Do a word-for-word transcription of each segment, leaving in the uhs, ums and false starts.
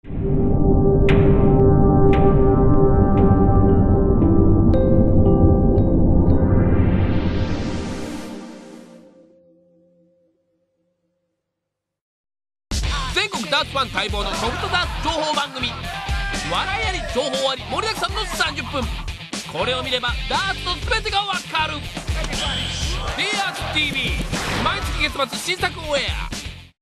全国ダーツファン待望のソフトダーツ情報番組、笑いあり情報あり盛りだくさんのさんじゅっぷん。これを見ればダーツの全てがわかる。 ディーアーツ ティーブイ 毎月月末新作オンエア。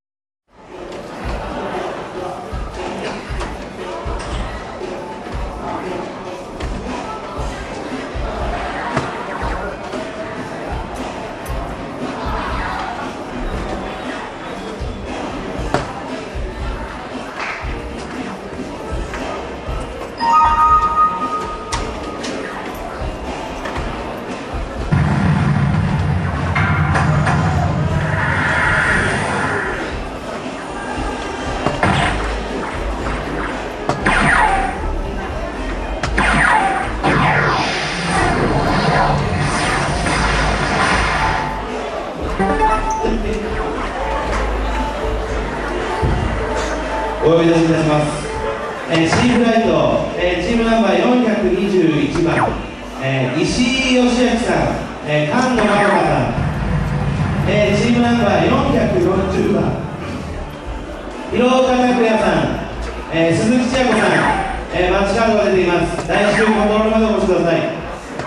お呼び出しいたします。えー、C フライト、えー、チームナンバーよんひゃくにじゅういちばん、えー、石井義明さん、えー、菅野真央さん、えー、チームナンバーよんひゃくよんじゅうばん、広岡拓也さん、えー、鈴木千也子さん、えー、マッチカードが出ています。来週コントロールまでお越しください。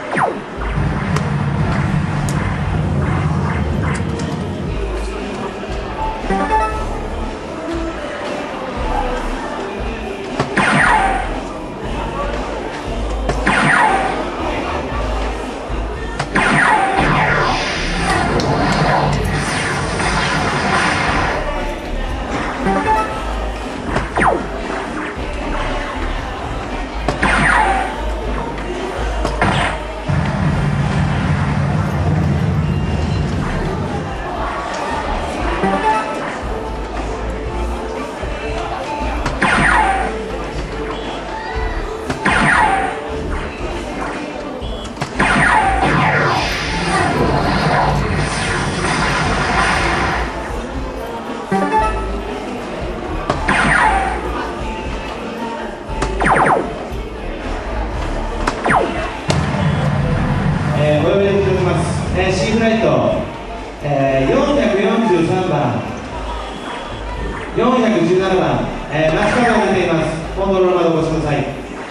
えー、お呼び出しいたします。えー、C フライト、えー、よんひゃくよんじゅうさんばん、よんひゃくじゅうななばん、えー、マッチカードが出ています。コントロールまでお越しください。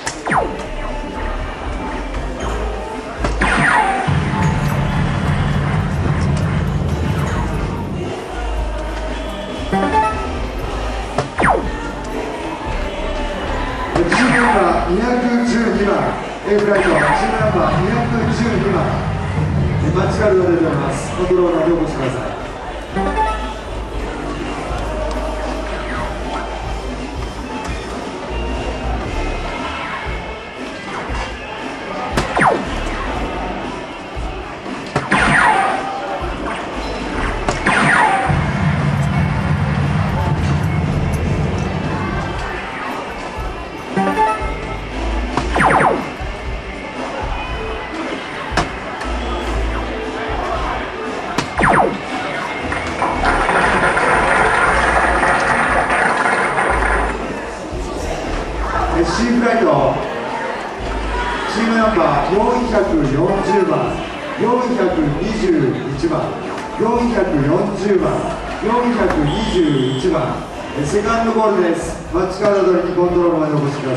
チームナンバーにひゃくじゅうにばん、A フライト、チームナンバーにひゃくじゅうにばん、マッチカードが出ております。コントロールまでお越しください。C フライト、チームナンバーよんひゃくよんじゅうばん、よんひゃくにじゅういちばん、よんひゃくよんじゅうばん、よんひゃくにじゅういちばん、セカンドボールです。マッチカード取りにコントロールまでお越しくださ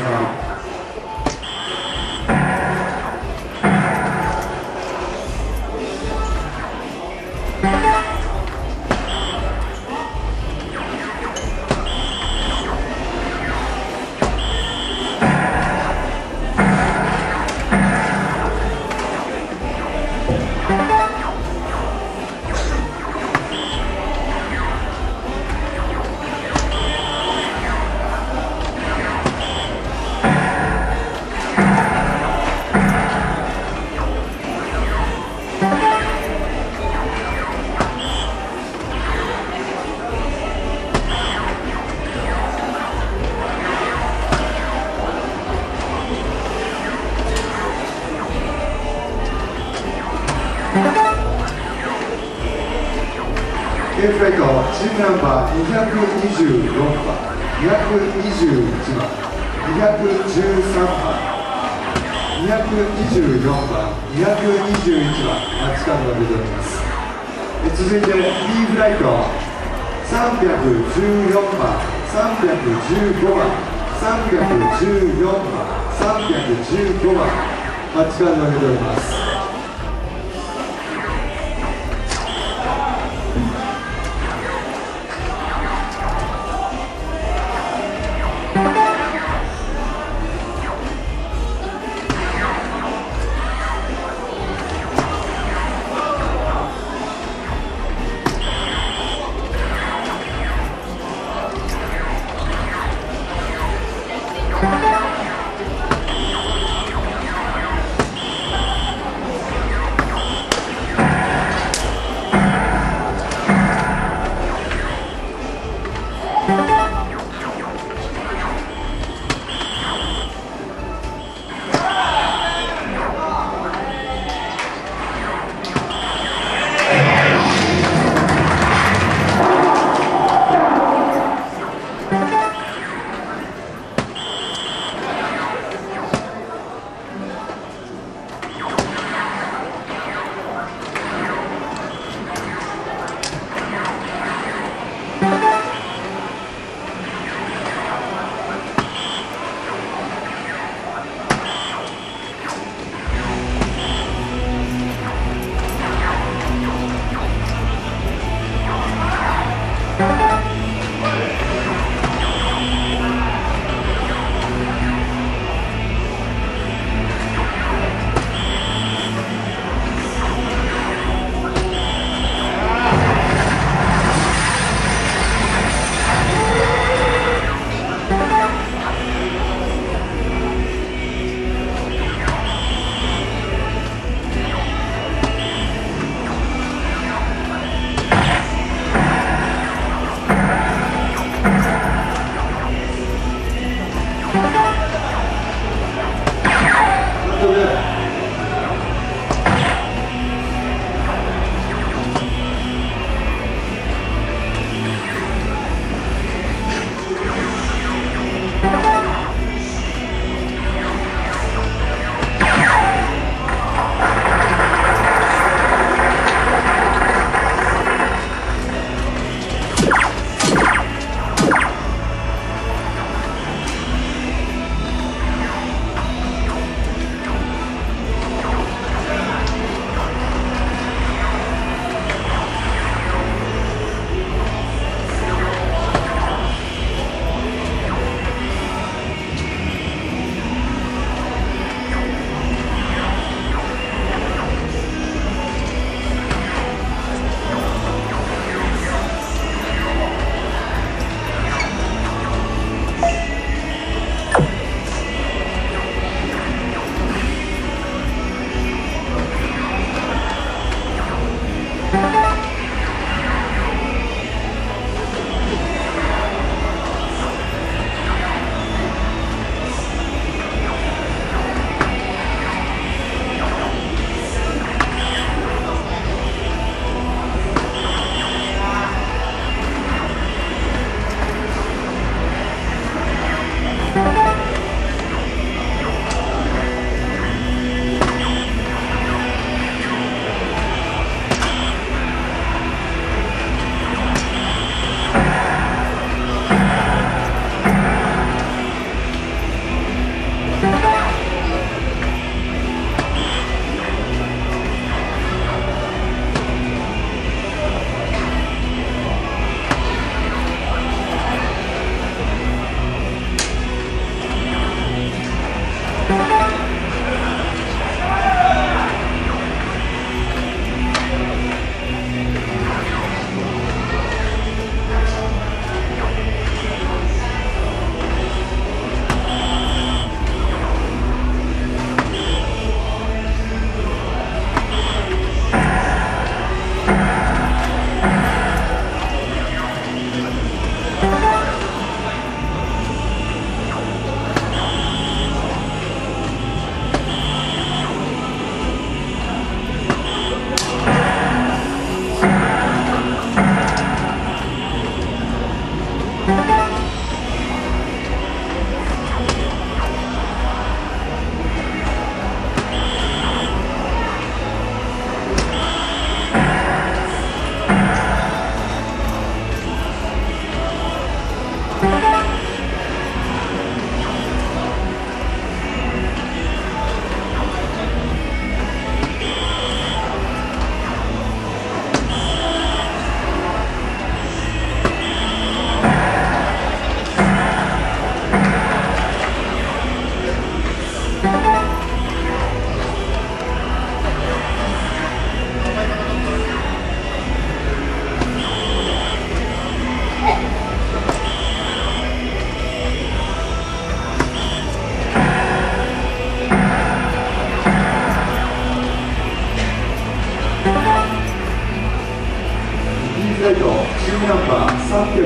い。A フライト、チームナンバーにひゃくにじゅうよんばん、 にひゃくにじゅういちばん、にひゃくじゅうさんばん、にひゃくにじゅうよんばん、にひゃくにじゅういちばん、マッチカードが出ております。え続いて B フライトさんびゃくじゅうよんばん、さんびゃくじゅうごばん、さんびゃくじゅうよんばん、さんびゃくじゅうごばん、マッチカードが出ております。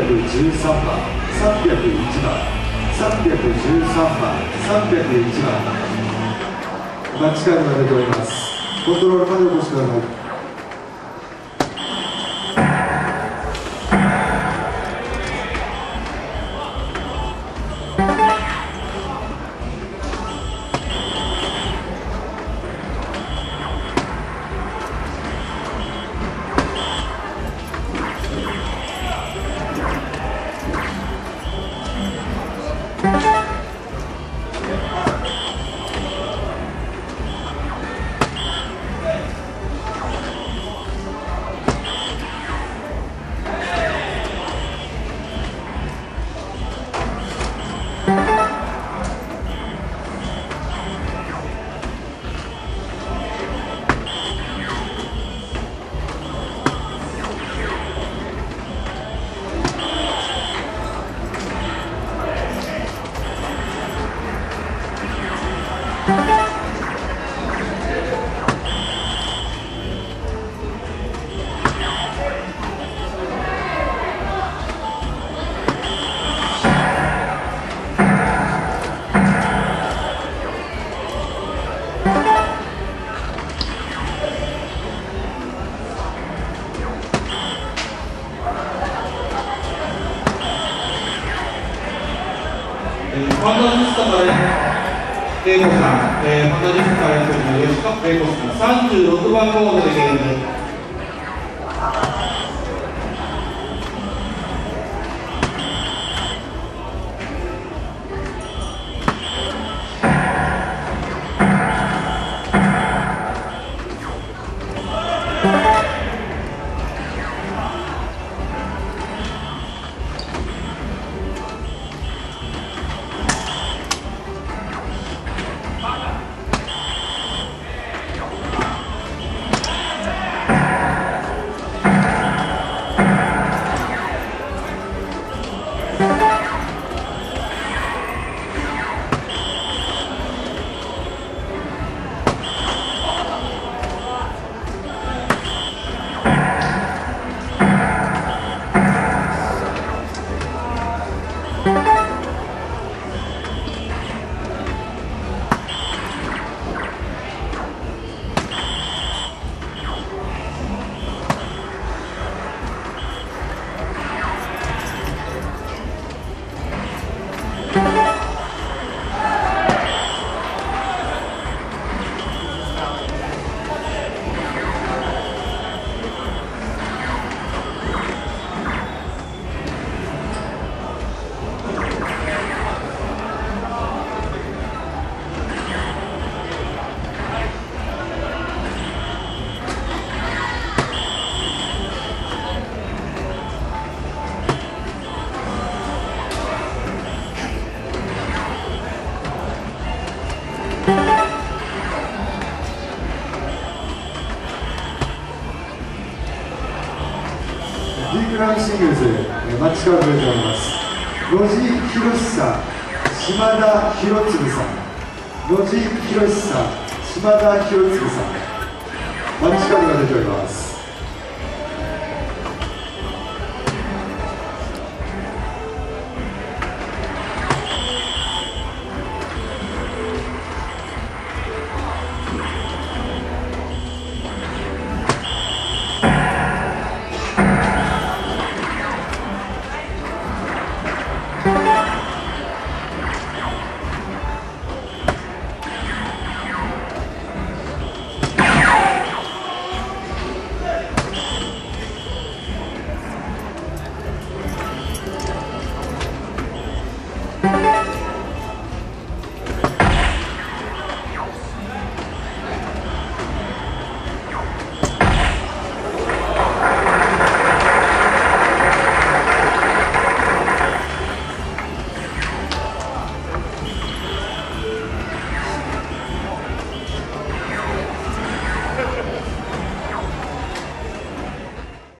くじゅうさんばん、さんびゃくいちばん、さんびゃくじゅうさんばん、さんびゃくいちばん、マッチカードが出ております。コントロールまでお越しください。 ファンタジスタから玲子さん、えー、ファンタジスタからの吉川玲子さん、さんじゅうろくばんコードでゲーム。ディープランシングルズマッチカード出ております。野地博さん、島田博次さん、野地博さん、島田博次さん、マッチカードが出ております。